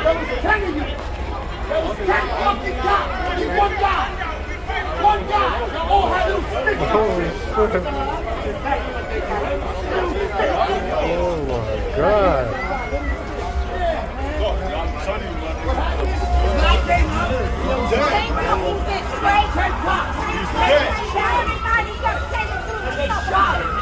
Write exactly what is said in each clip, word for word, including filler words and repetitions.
There was ten of you. There was ten fucking cops. Only one guy. One guy. They all had little stickers. Oh, my God. When I came out, there was ten cops. He's dead. They shot him.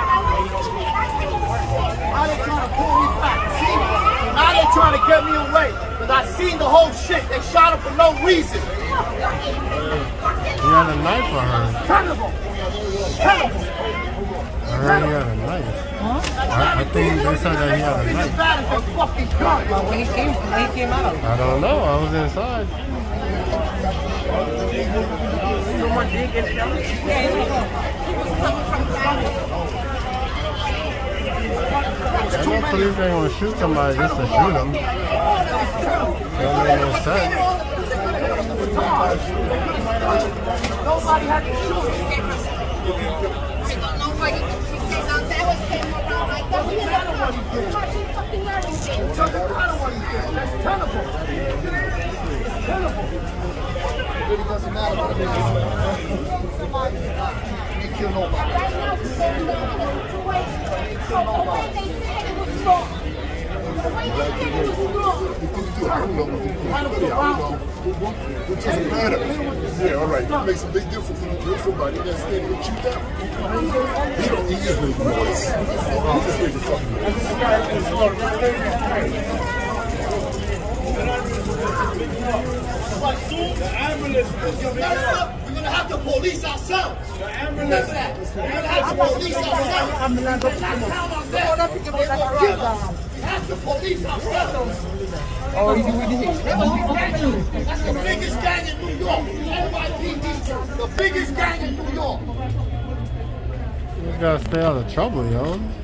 Now they trying to pull me back. See? Now they trying to get me away. Because I seen the whole shit. They shot him for no reason. He had a knife on her. Ten of them. Ten of them. I heard he had a knife. Huh? I, I think they said that he had a He's knife. as bad as a fucking gun. Well, when he came, when he came out. I don't know. I was inside. Someone did get shot? Yeah, he was coming from the I know police ain't gonna shoot somebody just to shoot them. That make no sense. Nobody had to shoot him. Nobody came out that way, came around like that. We don't know what he did. Fucking everything. It doesn't matter what he did. That's terrible. It's terrible. It really doesn't matter what he did. He killed nobody. It doesn't matter. Yeah, all right. It makes a big difference when you kill somebody that's standing with you down. He don't. He just making noise. He just making fucking noise. The ambulance. We're gonna have to police ourselves. The ambulance. Remember that. We're gonna have to police ourselves. Let's not count on them. They will kill us. We have to police ourselves. Oh, you did it. That's the biggest gang in New York. N Y P D. The biggest gang in New York. You gotta stay out of trouble, yo.